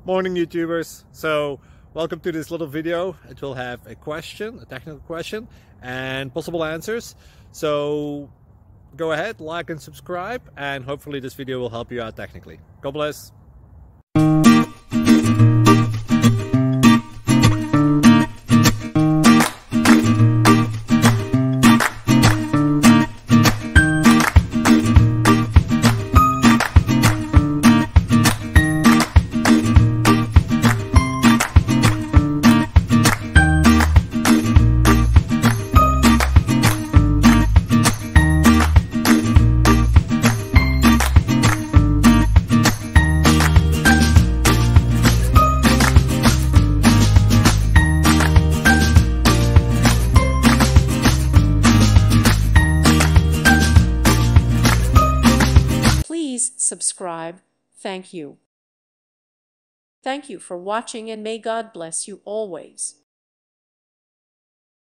Morning YouTubers. So welcome to this little video. It will have a question, a technical question, and possible answers. So go ahead, like and subscribe, and hopefully this video will help you out technically. God bless. Please subscribe. Thank you. Thank you for watching, and may God bless you always.